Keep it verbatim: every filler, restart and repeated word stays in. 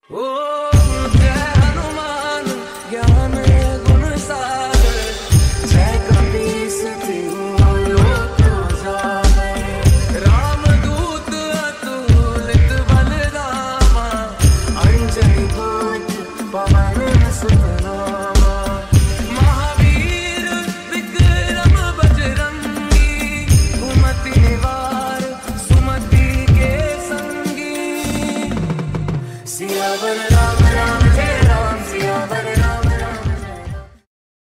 ओ जय हनुमान ज्ञान गुण सागर, जय कपीस तिहु लोक उजागर। रामदूत अतुलित बल धामा, अंजनी पुत्र पवन सुत नामा।